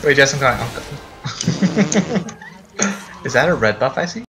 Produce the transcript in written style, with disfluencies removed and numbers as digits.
Wait, Jess, I'm coming. Is that a red buff I see?